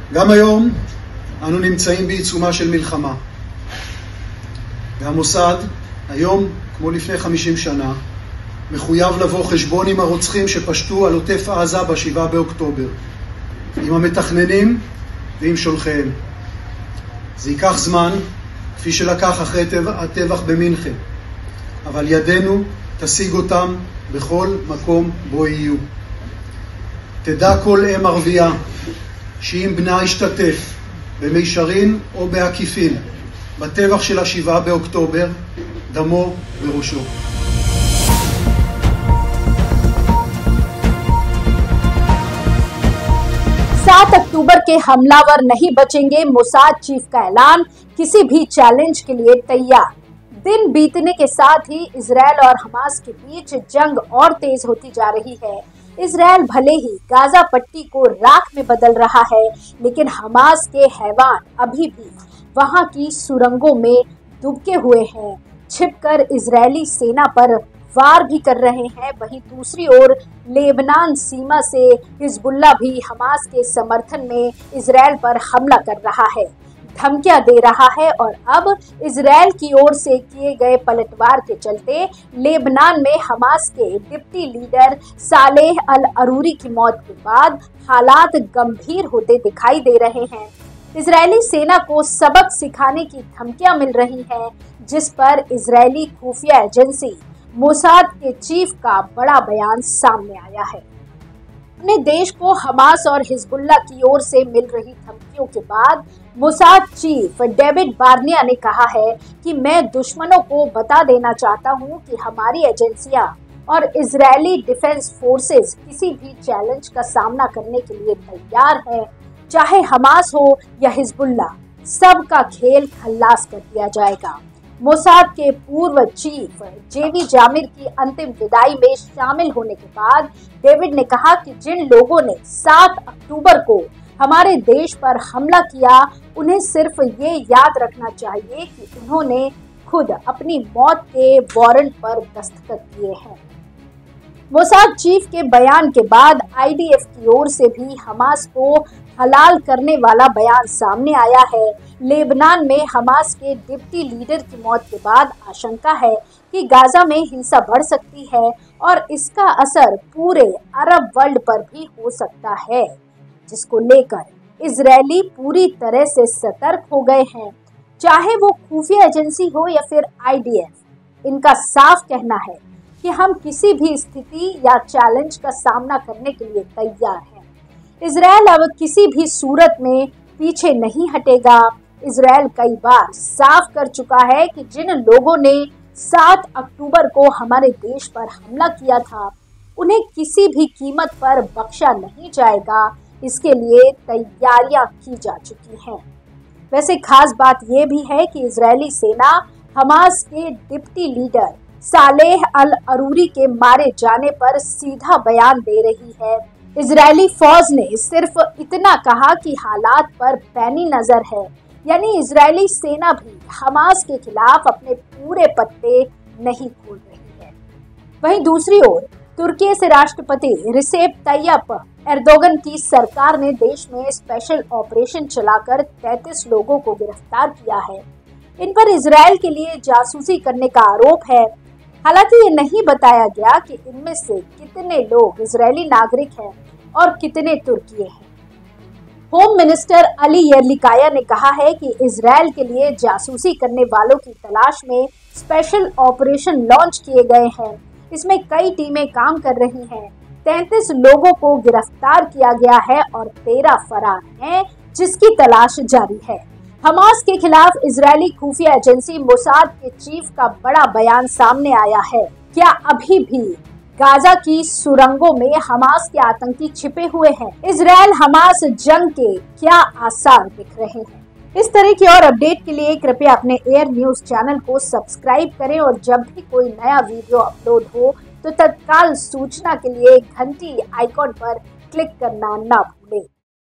גם היום אנו נמצאים בעיצומה של מלחמה. והמוסד, היום, כמו לפני 50 שנה, מחויב לבוא חשבון עם הרוצחים שפשטו על עוטף עזה ב7 באוקטובר, עם המתכננים ועם שולחיהם. זה ייקח זמן, כפי שלקח אחרי הטבח במינכן, אבל ידינו תשיג אותם בכל מקום בו יהיו. תדע כל אם ערבייה שאם בנה השתתף במישרין או בעקיפין בטבח של 7 באוקטובר, דמו בראשו. 7 अक्टूबर के हमलावर नहीं बचेंगे, मोसाद चीफ का ऐलान, किसी भी चैलेंज के लिए तैयार। दिन बीतने के साथ ही इजरायल और हमास के बीच जंग और तेज होती जा रही है। इजरायल भले ही गाजा पट्टी को राख में बदल रहा है, लेकिन हमास के हैवान अभी भी वहां की सुरंगों में दुबके हुए हैं, छिपकर इजरायली सेना पर वार भी कर रहे हैं। वहीं दूसरी ओर लेबनान सीमा से हिजबुल्लाह भी हमास के समर्थन में इजरायल पर हमला कर रहा है, धमकियां दे रहा है। और अब इजरायल की ओर से किए गए पलटवार के चलते लेबनान में हमास के deputy leader Saleh al Arouri की मौत के बाद हालात गंभीर होते दिखाई दे रहे हैं। इजरायली सेना को सबक सिखाने की धमकियां मिल रही हैं, जिस पर इजरायली खुफिया एजेंसी मोसाद के चीफ का बड़ा बयान सामने आया है। अपने देश को हमास और हिजबुल्लाह की ओर से मिल रही धमकियों के बाद मोसाद चीफ डेविड बार्निया ने कहा है कि मैं दुश्मनों को बता देना चाहता हूं कि हमारी एजेंसियां और इजरायली डिफेंस फोर्सेस किसी भी चैलेंज का सामना करने के लिए तैयार है, चाहे हमास हो या हिजबुल्लाह, सबका खेल खल्लास कर दिया जाएगा। मोसाद के पूर्व चीफ जेवी जामिर की अंतिम विदाई में शामिल होने के बाद डेविड ने कहा कि जिन लोगों ने 7 अक्टूबर को हमारे देश पर हमला किया, उन्हें सिर्फ ये याद रखना चाहिए कि उन्होंने खुद अपनी मौत के वारंट पर दस्तखत किए हैं। मोसाद चीफ के बयान के बाद आईडीएफ की ओर से भी हमास को हलाल करने वाला बयान सामने आया है। लेबनान में हमास के डिप्टी लीडर की मौत के बाद आशंका है कि गाजा में हिंसा बढ़ सकती है और इसका असर पूरे अरब वर्ल्ड पर भी हो सकता है, जिसको लेकर इजरायली पूरी तरह से सतर्क हो गए हैं। चाहे वो खुफिया एजेंसी हो या फिर आईडीएफ, इनका साफ कहना है कि हम किसी भी स्थिति या चैलेंज का सामना करने के लिए तैयार हैं। इजरायल अब किसी भी सूरत में पीछे नहीं हटेगा। इजरायल कई बार साफ कर चुका है कि जिन लोगों ने 7 अक्टूबर को हमारे देश पर हमला किया था, उन्हें किसी भी कीमत पर बख्शा नहीं जाएगा। इसके लिए तैयारियां की जा चुकी हैं। वैसे खास बात यह भी है कि इजरायली सेना हमास के deputy leader Saleh al Arouri के मारे जाने पर सीधा बयान दे रही है। इजरायली फौज ने सिर्फ इतना कहा कि हालात पर पैनी नजर है, यानी इजरायली सेना भी हमास के खिलाफ अपने पूरे पत्ते नहीं खोल रही है। वहीं दूसरी ओर तुर्की से राष्ट्रपति रिसेप तैयप एर्दोगन की सरकार ने देश में स्पेशल ऑपरेशन चलाकर 33 लोगों को गिरफ्तार किया है। इन पर इजरायल के लिए जासूसी करने का आरोप है। हालांकि ये नहीं बताया गया कि इनमें से कितने लोग इजरायली नागरिक हैं और कितने तुर्की हैं। होम मिनिस्टर अली यर्लिकाया ने कहा है कि इजरायल के लिए जासूसी करने वालों की तलाश में स्पेशल ऑपरेशन लॉन्च किए गए हैं। इसमें कई टीमें काम कर रही हैं। 33 लोगों को गिरफ्तार किया गया है और 13 फरार हैं, जिसकी तलाश जारी है। हमास के खिलाफ इजरायली खुफिया एजेंसी मोसाद के चीफ का बड़ा बयान सामने आया है। क्या अभी भी गाजा की सुरंगों में हमास के आतंकी छिपे हुए हैं? इजरायल हमास जंग के क्या आसार दिख रहे हैं? इस तरह की और अपडेट के लिए कृपया अपने एयर न्यूज चैनल को सब्सक्राइब करें और जब भी कोई नया वीडियो अपलोड हो तो तत्काल सूचना के लिए घंटी आइकॉन पर क्लिक करना ना भूलें।